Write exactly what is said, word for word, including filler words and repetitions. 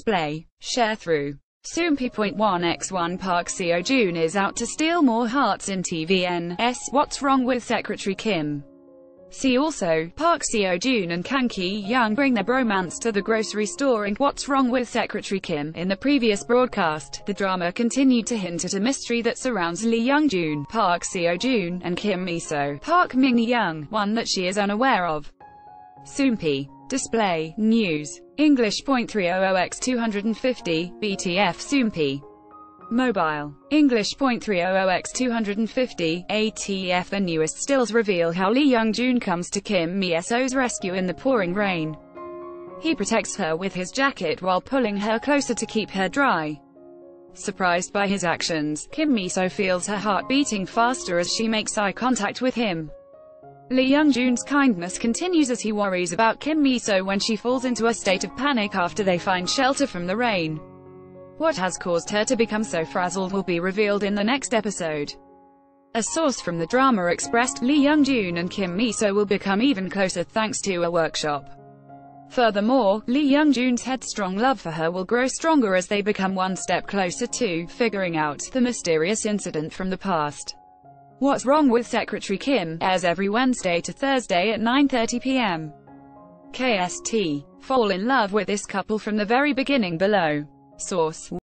display. Sharethrough. Soompi point one x one Park Seo Joon is out to steal more hearts in T V N's What's Wrong with Secretary Kim. See also, Park Seo Joon and Kang Ki-young bring their bromance to the grocery store in What's Wrong with Secretary Kim. In the previous broadcast, the drama continued to hint at a mystery that surrounds Lee Young-joon, Park Seo Joon, and Kim Mi-so, Park Min-young, one that she is unaware of. Soompi. Display. News. English point three hundred by two hundred fifty, B T F Soompi. Mobile. English point three hundred by two hundred fifty, A T F. The newest stills reveal how Lee Young-joon comes to Kim Mi-so's rescue in the pouring rain. He protects her with his jacket while pulling her closer to keep her dry. Surprised by his actions, Kim Mi-so feels her heart beating faster as she makes eye contact with him. Lee Young-joon's kindness continues as he worries about Kim Mi-so when she falls into a state of panic after they find shelter from the rain. What has caused her to become so frazzled will be revealed in the next episode. A source from the drama expressed Lee Young-joon and Kim Mi-so will become even closer thanks to a workshop. Furthermore, Lee Young-joon's headstrong love for her will grow stronger as they become one step closer to figuring out the mysterious incident from the past. What's Wrong with Secretary Kim airs every Wednesday to Thursday at nine thirty p m K S T. Fall in love with this couple from the very beginning below. Source.